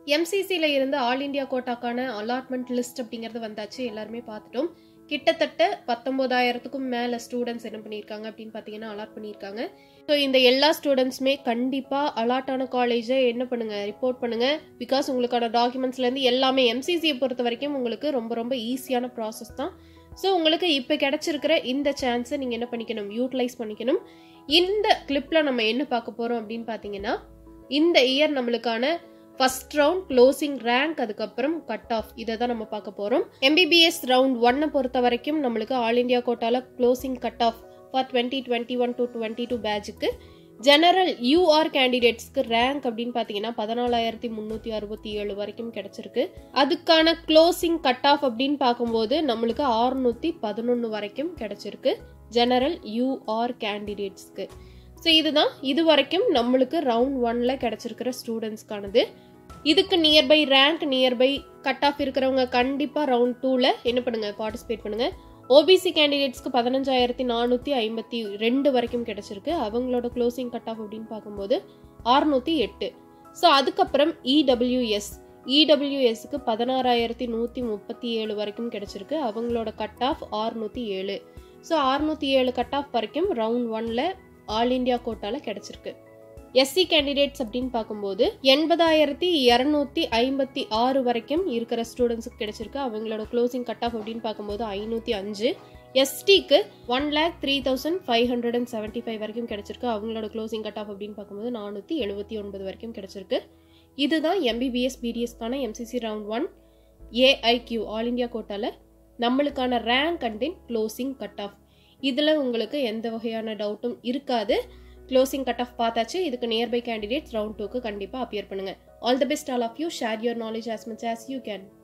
MCCல இருந்து all India கோட்டாக்கான allotment list அப்படிங்கிறது வந்தாச்சு. எல்லாருமே பார்த்துட்டோம். கிட்டத்தட்ட 19,000க்கும் மேல ஸ்டூடெண்ட்ஸ் என்ன பண்ணியிருக்காங்க அப்படின்னு பார்த்தீங்கன்னா அலாட் பண்ணியிருக்காங்க. ஸோ இந்த எல்லா ஸ்டூடெண்ட்ஸுமே கண்டிப்பாக அலாட் ஆன காலேஜை என்ன பண்ணுங்க, ரிப்போர்ட் பண்ணுங்க. பிகாஸ் உங்களுக்கான டாக்குமெண்ட்ஸ்லேருந்து எல்லாமே MCCயை பொறுத்த வரைக்கும் உங்களுக்கு ரொம்ப ரொம்ப ஈஸியான ப்ராசஸ் தான். ஸோ உங்களுக்கு இப்போ கிடைச்சிருக்கிற இந்த சான்ஸை நீங்கள் என்ன பண்ணிக்கணும், யூட்டிலைஸ் பண்ணிக்கணும். இந்த கிளிப்பில் நம்ம என்ன பார்க்க போகிறோம் அப்படின்னு பார்த்தீங்கன்னா, இந்த இயர் நம்மளுக்கான ஃபர்ஸ்ட் ரவுண்ட் க்ளோசிங் ரேங்க், அதுக்கப்புறம் கட் ஆஃப், இதை தான் நம்ம பார்க்க போகிறோம். MBBS ரவுண்ட் 1 பொறுத்த வரைக்கும் நம்மளுக்கு ஆல் இண்டியா கோட்டாவில் closing cut off for 2021 to 22 பேட்சுக்கு ஜெனரல் UR கேண்டிடேட்ஸ்க்கு ரேங்க் அப்படின்னு பார்த்தீங்கன்னா 14,367 வரைக்கும் கிடைச்சிருக்கு. அதுக்கான க்ளோசிங் கட் ஆஃப் அப்படின்னு பார்க்கும்போது நம்மளுக்கு 611 வரைக்கும் கிடைச்சிருக்கு ஜெனரல் UR கேண்டிடேட்ஸ்க்கு. ஸோ இதுதான் இது வரைக்கும் நம்மளுக்கு ரவுண்ட் 1ல கிடைச்சிருக்கிற ஸ்டூடெண்ட்ஸ்க்கானது. இதுக்கு nearby rank, nearby cut off இருக்கிறவங்க கண்டிப்பாக ரவுண்ட் 2ல என்ன பண்ணுங்க, பார்ட்டிசிபேட் பண்ணுங்க. OBC கேண்டிடேட்ஸ்க்கு 15,452 வரைக்கும் கிடைச்சிருக்கு. அவங்களோட க்ளோசிங் கட் ஆஃப் அப்படின்னு பார்க்கும்போது 608. ஸோ அதுக்கப்புறம் EWSக்கு 16,137 வரைக்கும் கிடைச்சிருக்கு. அவங்களோட cut off 607. So 607 cut off வரைக்கும் ரவுண்ட் 1ல ஆல் இண்டியா கோட்டால கிடைச்சிருக்கு. SC கேண்டிடேட்ஸ் அப்படின்னு பார்க்கும்போது 80,256 வரைக்கும் இருக்கிற ஸ்டூடெண்ட்ஸுக்கு கிடைச்சிருக்கு. அவங்களோட க்ளோசிங் கட் ஆஃப் அப்படின்னு பார்க்கும்போது 505. STக்கு 1,03,575 வரைக்கும் கிடைச்சிருக்கு. அவங்களோட க்ளோசிங் கட் ஆஃப் அப்படின்னு பார்க்கும்போது 479 வரைக்கும் கிடைச்சிருக்கு. இதுதான் MBBS BDSக்கான MCC round 1 AIQ all India கோட்டால நம்மளுக்கான rank and then closing cut off. இதில் உங்களுக்கு எந்த வகையான டவுட்டும் இருக்காது. க்ளோசிங் கட் ஆஃப் பார்த்தாச்சு. இதுக்கு நியர்பை கேண்டிடேட்ஸ் ரவுண்ட் 2க்கு கண்டிப்பாக அப்பியர் பண்ணுங்க. All the best all of you. Share your knowledge as much as you can.